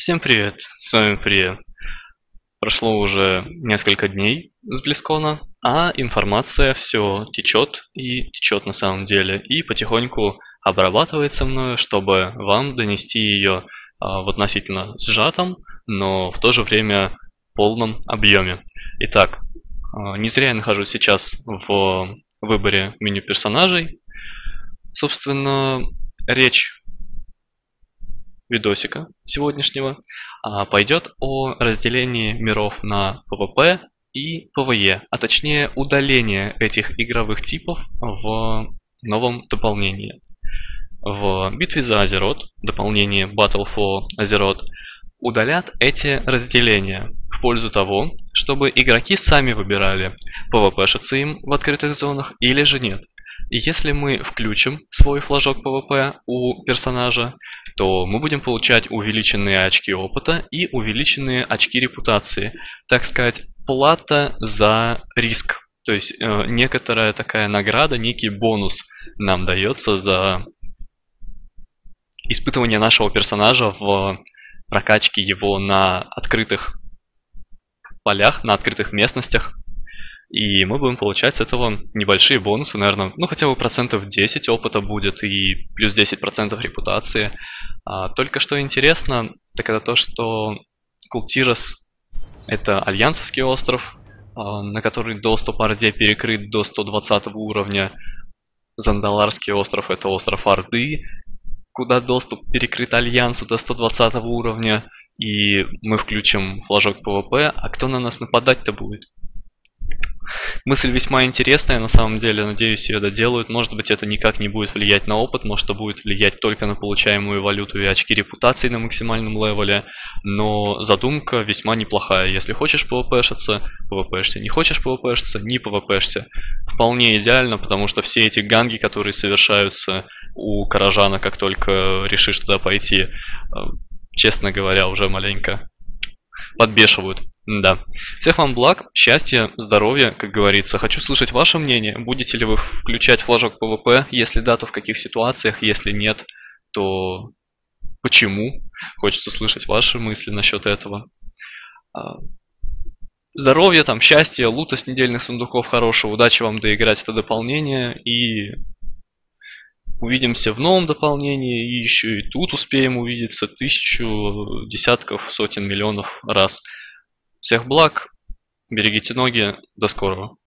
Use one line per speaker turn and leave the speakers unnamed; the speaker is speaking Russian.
Всем привет, с вами Прия. Прошло уже несколько дней с Близкона, а информация все течет и течет на самом деле, и потихоньку обрабатывается мною, чтобы вам донести ее в относительно сжатом, но в то же время полном объеме. Итак, не зря я нахожусь сейчас в выборе меню персонажей. Собственно, речь видосика сегодняшнего пойдет о разделении миров на PvP и PvE, а точнее удаление этих игровых типов в новом дополнении. В битве за Азерот, дополнение Battle for Azeroth, удалят эти разделения в пользу того, чтобы игроки сами выбирали, PvP-шиться им в открытых зонах или же нет. И если мы включим свой флажок PvP у персонажа, то мы будем получать увеличенные очки опыта и увеличенные очки репутации. Так сказать, плата за риск. То есть некоторая такая награда, некий бонус нам дается за испытывание нашего персонажа в прокачке его на открытых полях, на открытых местностях. И мы будем получать с этого небольшие бонусы, наверное, ну хотя бы процентов 10 опыта будет и плюс 10% репутации. Только что интересно, так это то, что Култирос — это альянсовский остров, на который доступ Орде перекрыт до 120 уровня. Зандаларский остров — это остров Орды, куда доступ перекрыт альянсу до 120 уровня. И мы включим флажок PvP, а кто на нас нападать-то будет? Мысль весьма интересная, на самом деле, надеюсь, ее доделают. Может быть, это никак не будет влиять на опыт, может, это будет влиять только на получаемую валюту и очки репутации на максимальном левеле. Но задумка весьма неплохая. Если хочешь PvP-шиться, PvP-шься. Не хочешь PvP-шиться, не PvP-шься. Вполне идеально, потому что все эти ганги, которые совершаются у Каражана, как только решишь туда пойти, честно говоря, уже маленько подбешивают. Да. Всех вам благ, счастья, здоровья, как говорится. Хочу слышать ваше мнение. Будете ли вы включать флажок PvP? Если да, то в каких ситуациях? Если нет, то почему? Хочется слышать ваши мысли насчет этого. Здоровья, там, счастья, лута с недельных сундуков хорошего. Удачи вам доиграть это дополнение. И увидимся в новом дополнении. И еще и тут успеем увидеться тысячу, десятков, сотен, миллионов раз. Всех благ, берегите ноги, до скорого.